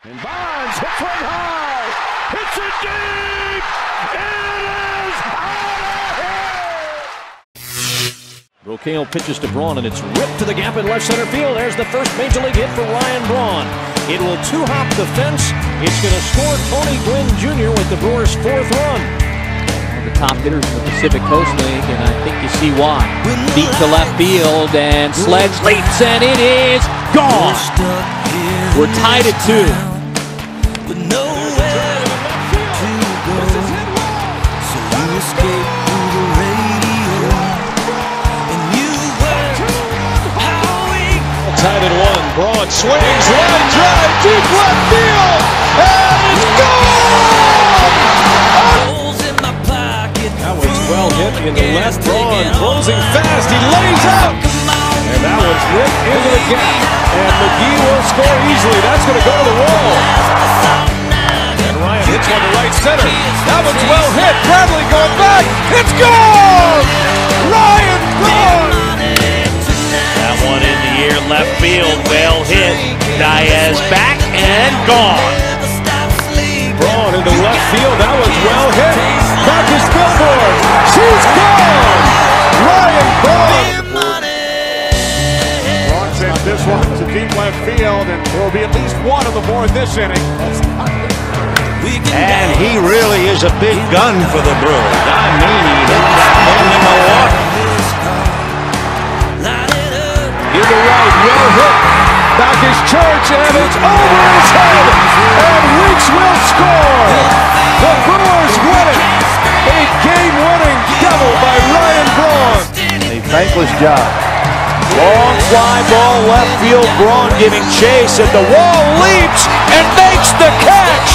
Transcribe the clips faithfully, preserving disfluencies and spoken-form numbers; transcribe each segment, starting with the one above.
And Bonds hits one high, hits it deep, it is out of here! Rocchio pitches to Braun, and it's ripped to the gap in left center field. There's the first major league hit for Ryan Braun. It will two-hop the fence. It's going to score Tony Gwynn Junior with the Brewers' fourth run. One of the top hitters in the Pacific Coast League, and I think you see why. Deep to left field, and Sledge leaps, and it is gone. We're tied at two. Tied at one. Braun swings, line drive, deep left field, and it's gone! That one's well hit in the left. Braun closing fast. He lays out, and that one's ripped into the gap. And McGee will score easily. That's going to go to the wall. And Ryan hits one to right center. That one's well hit. Bradley going back. It's gone! Ryan Braun! That one in the air, left field, well hit. Diaz back and gone. Braun into left field, that one's well hit. Marcus Billboard, she's gone! Ryan Braun! Braun sends this one to deep left field, and there will be at least one on the board this inning. And he really is a big gun for the Brewers. I mean, he hit that home in Milwaukee. In the right, well hit. Back is Church, and it's over his head. And Weeks will score. The Brewers win it. A game-winning double by Ryan Braun. A thankless job. Long fly ball left field. Braun giving chase, and the wall leaps and makes the catch.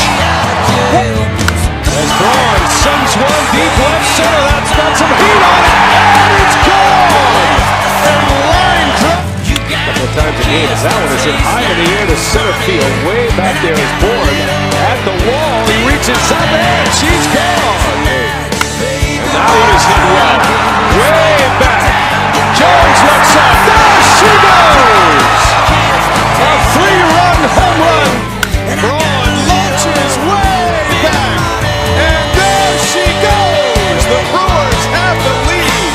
As Braun sends one deep left center, that's got some heat on it, and it's gone. And line drive. Times a game as that one is hit high in the air to center field. Way back there is Bourne at the wall. He reaches up and she's gone. And that one is hit well. Way back. Jones looks up. There she goes. A three-run home run. Braun launches way back. And there she goes. The Brewers have the lead.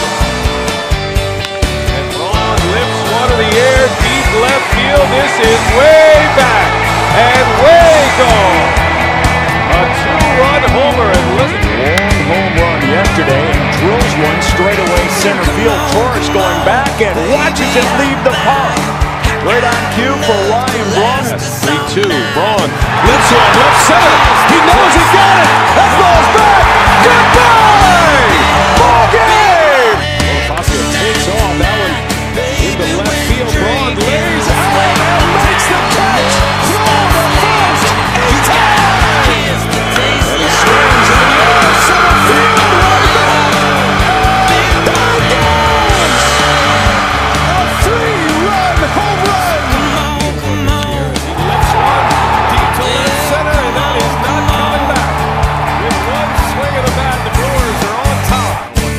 And Braun lifts one in the air. Left field, this is way back and way gone. A two-run homer, and listen, long home run yesterday, and drills one straight away center field. Torres going back and watches it leave the park. Right on cue for Ryan Braun. three two, Braun lifts one left center. He knows he got it. That ball's back. Goodbye. Ball game. Bonifacio takes off. That one in the left field. Braun lays out and makes the catch. Throw to first. He ties. And he swings in the air. Center field. Right there. There it goes. A three-run home run. He lifts one deep to left center, and that is not coming back. With one swing of the bat, the Brewers are on top.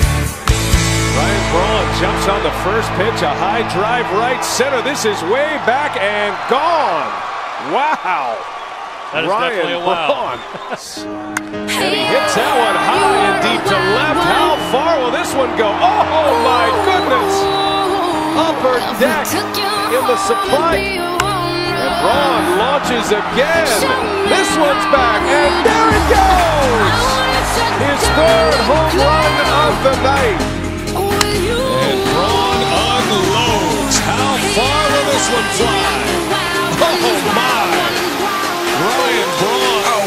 Ryan Braun jumps on the first pitch, a high drive right center. This is way back and gone. Wow. That is Ryan definitely a wow. Braun. And he hits that one high and deep to left. How far will this one go? Oh my goodness. Upper deck in the supply. And Braun launches again. This one's back, and there it goes. His third home run of the night. And Braun unloads. How far will this one fly? Oh my! Ryan Braun.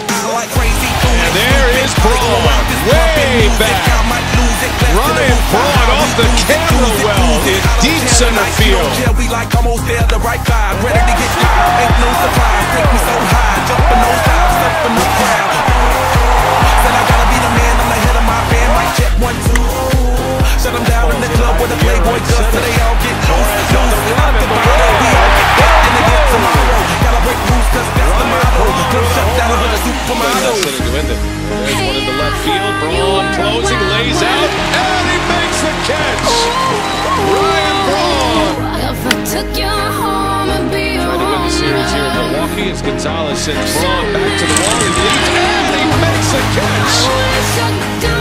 And there is Braun. Way back. Ryan Braun off the camera well in deep center field. We like almost there, the right vibe. Ready to get high. Ain't no surprise. Take me so high. Jumping those dives, stepping the crowd. Said I gotta be the man. I'm the head of my band. Mic check one, two. Shut them down in the club where the Playboy does, so they all get loose. Y'all the rock of the world, we all get back and they get tomorrow. Gotta break rules, cause that's the motto. Come shut down with a supermodel. There's one in the left field. Braun closing, lays out, and he makes the catch. Ryan Braun. If I took you home and be three as Gonzalez sends Braun back to the wall. He leads and he makes a catch.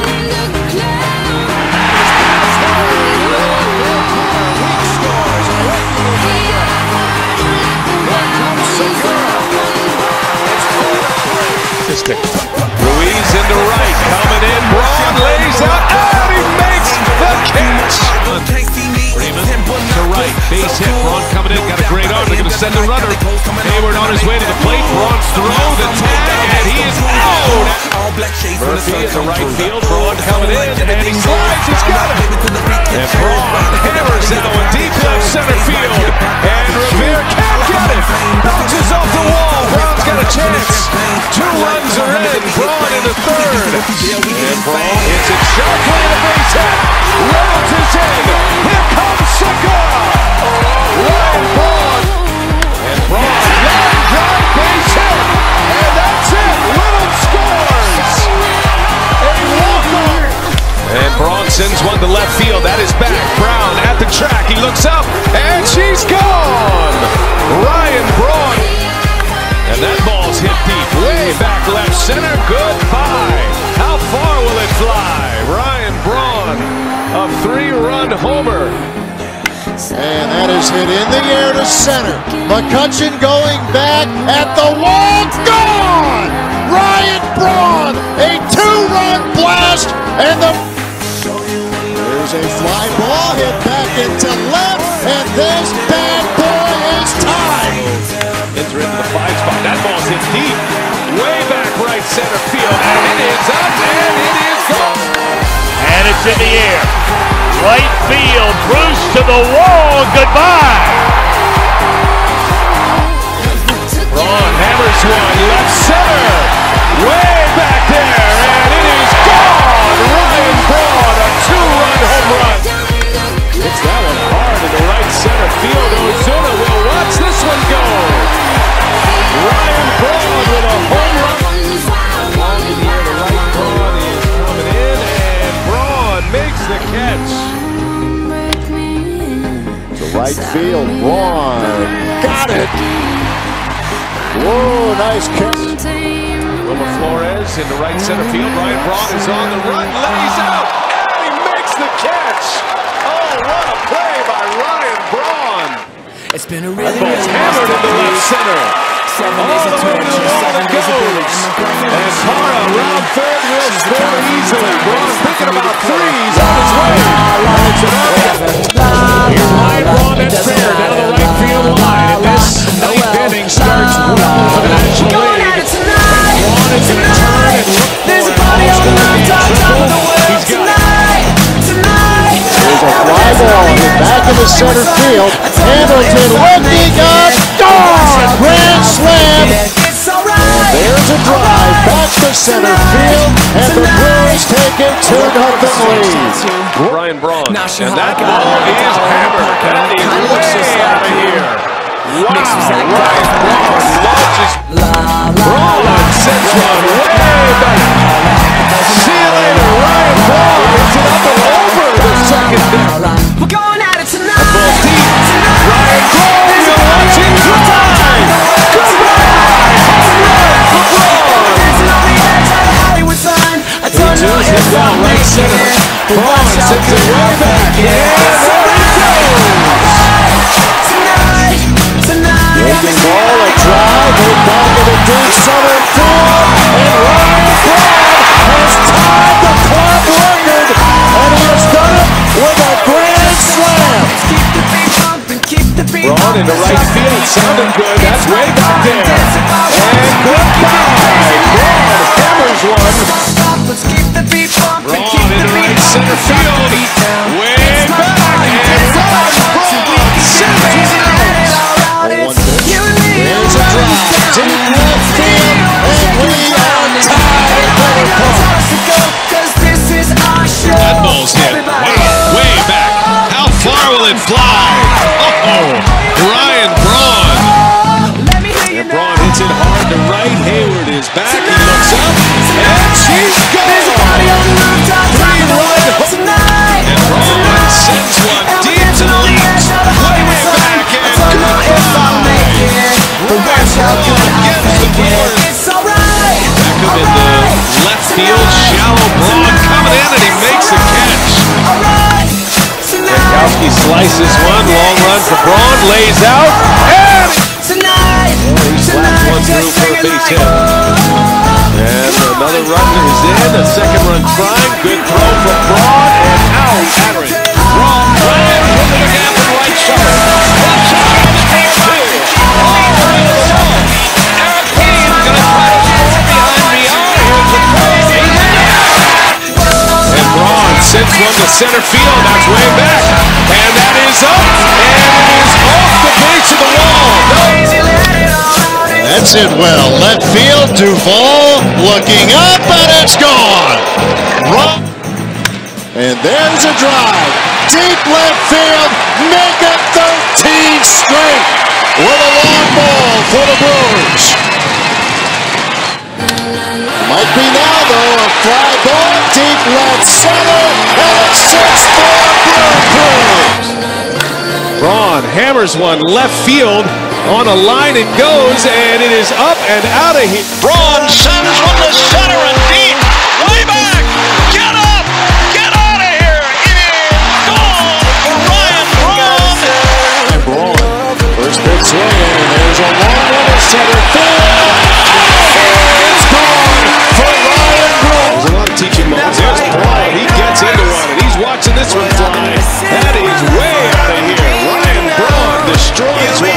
Ruiz into right, coming in. Braun lays out and he makes the catch. Freeman to right, base hit. Braun coming in, got a great arm. They're going to send the runner. Hayward on his way to the plate. Braun's throw, the tag, and he is out. Murphy in the right field. Braun coming in, and he slides. He's got it. And Braun hammers into a deep left center field. And Revere can't get it. Bounces off the wall. Braun's got a chance. Two runs are in. Braun in the third. And Braun hits it sharply in a base hit. Reynolds is in. Here comes Segura. Ryan Braun. And Braun, line drive base hit. And that's it. Reynolds scores. A walk-off. And Braun sends one to left field. That is back. Brown at the track. He looks up. And she's gone. Ryan Braun. And that ball's hit deep, way back left center. Goodbye. How far will it fly? Ryan Braun, a three-run homer. And that is hit in the air to center. McCutchen going back at the wall. Gone! Ryan Braun, a two-run blast. And the... There's a fly ball hit back into left. And this bad boy is tied. Enter into the five spot. That ball's hit deep, way back right center field, and it is up, and it is gone. And it's in the air. Right field, Bruce to the wall, goodbye. Braun hammers one, left center, way back there, and it is gone. Ryan Braun, a two-run home run. Hits that one hard in the right center field. Ozuna will watch this one go. Ryan Braun with a home run. Walking here, the right Braun is coming in, and Braun makes the catch. To right field, Braun got it. Whoa, nice catch. Wilmer Flores into right center field. Ryan Braun is on the run, lays out, and he makes the catch. Oh, what a play by Ryan Braun. It's been a really, That ball's hammered into left center. All the way to the wall it goes. And Parra, round third, will score easily. Braun thinking about threes on his way. It's an arm. Here's Ryan Braun at fair down the right field line. And this ninth inning starts well for the National League. And Braun is going to turn and look for it. He's got it. There's a fly ball hit back in the center field. Hamilton looking up. Gone! Grand slam! And there's a drive back to center field. And the Brewers take it two nothing lead. Ryan Braun. And that ball is hammered. And he's way out of here. Wow! Ryan Braun launches. Braun sends one way back. See you later, Ryan Braun. Hits it up and over the second deck. We're going at it tonight. Ball deep. Ryan Braun will watch it drive. Goodbye. Home run for Braun. Two-twos hit down right center. Braun sends it way back. Yeah, there he goes. Breaking ball, a drive, hit back in the deep center field. And Ryan Braun has tied the club record. And he has done it with a grand slam. Braun into right field, sounding good. That's way back there. And goodbye. Braun hammers one. Braun into right center field. Way back. And Ryan Braun sends one out. There's a drive. Deep left field. And we are tied for the club. That ball's hit. Wow, way back. How far will it fly? Oh, Ryan Braun. And Braun He slices one, long run for Braun, lays out, and Tonight, oh, he slaps one through for a base hit. And another run is in, a second run trying, good throw from Braun, and out, Adrian. Braun drives into the gap in right center. Left side on the deep two. All the way to the wall. Eric Payne going to try to score behind V R. Here's the play. And Braun sends one to center field, that's way back. And that is up, and it is off the base of the wall. No. That's it well. Left field, Duvall looking up, and it's gone. Run. And there's a drive. Deep left field, make it thirteen straight with a long ball for the Brewers. Might be now, though, a fly ball, deep left center, and a six four Brewers. Braun hammers one left field. On a line it goes, and it is up and out of here. Braun sends one to center and deep. Way back. Get up. Get out of here. It is gone for Ryan Braun. And Braun, first pitch swing, and there's a long one to center field. It's gone for Ryan Braun. There's a lot of teaching moments. There's Braun. He gets into one, and he's watching this one fly. That is way out of here. Ryan Braun destroys one.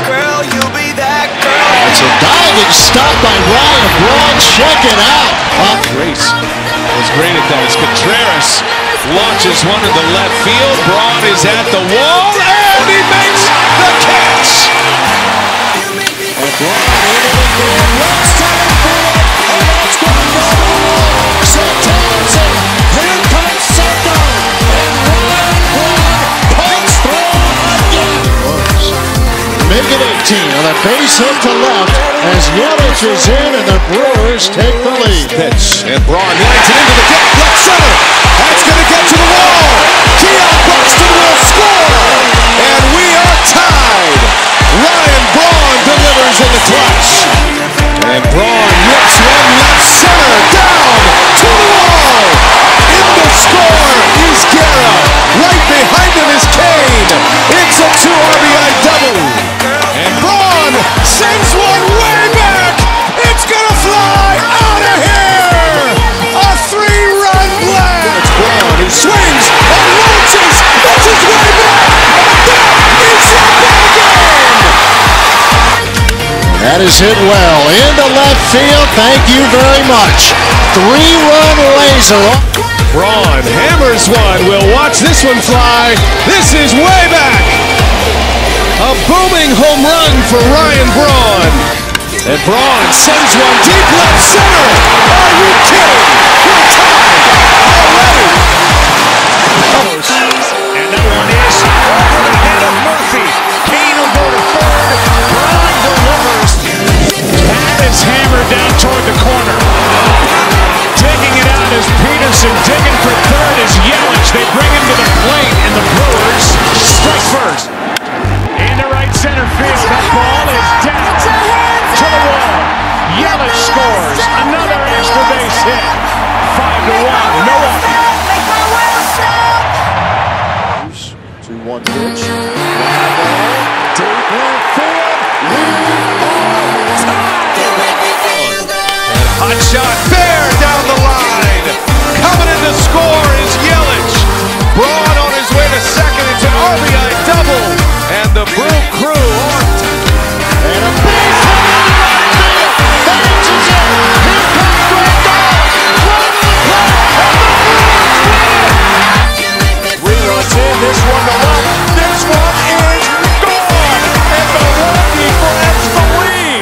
It's a diving stop by Ryan Braun. Check it out. Up. Grace was great at that as Contreras launches one to the left field. Braun is at the wall, and he makes the catch. And Braun into the left center field, and that's going to go. Santander, here comes Soto, and Ryan Braun pokes through again. Make it eighteen on a base hit to left as Yelich is in, and the Brewers take the lead. Pitch, and Braun lines it into the gap, left center. That's going to get to the wall. Keon Buxton will score, and we are tied. Ryan Braun delivers in the clutch, and Braun whips one left center down to the wall. In the score is Guerra. Right behind him is Kane. It's a two R B I double, and Braun sends one way back. It's gonna fly out of here. A three-run blast. It's Braun who swings and launches. That's his way back, and that is the ball game. That is hit well into left field. Thank you very much. Three-run laser. Braun hammers one. We'll watch this one fly. This is way back. A booming home run for Ryan Braun. And Braun sends one deep left center. Are you kidding? We're tied already. And that one is over the head of Murphy. Kane will go to third. Braun delivers. That is hammered down toward the corner. Taking it out is Peterson. Digging for third is Yelich. They bring him to the plate, and the Brewers strike first. Into right center field. That ball is down to the wall. Yelich scores. Another extra base hit. Five to one. Milwaukee. two one pitch. Fly ball. Deep left field. We are tied. Hot shot fair down the line. Coming in to score is Yelich. Braun on his way to second. It's an R B I double. And the Brew Crew on. And a base hit in right field. That inches it. Here comes Greg Dawes. Running the play. And the Brewers win it. Three runs in. This one to left. This one is gone. And Milwaukee grabs the lead.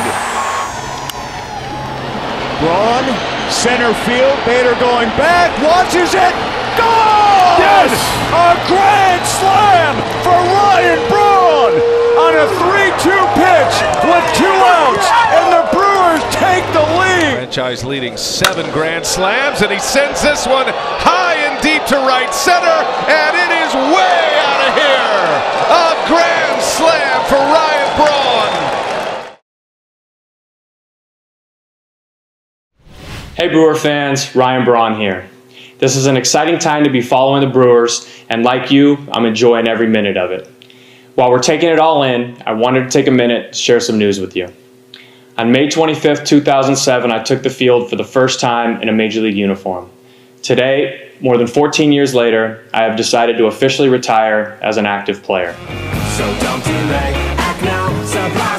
Braun, center field. Bader going back. Watches it. Gone! Yes! A grand slam for Ryan Braun on a three two pitch with two outs, and the Brewers take the lead. Franchise leading seven grand slams, and he sends this one high and deep to right center, and it is way out of here. A grand slam for Ryan Braun. Hey Brewer fans, Ryan Braun here. This is an exciting time to be following the Brewers, and like you, I'm enjoying every minute of it. While we're taking it all in, I wanted to take a minute to share some news with you. On May twenty-fifth, two thousand seven, I took the field for the first time in a Major League uniform. Today, more than fourteen years later, I have decided to officially retire as an active player. So don't delay, act now, supply.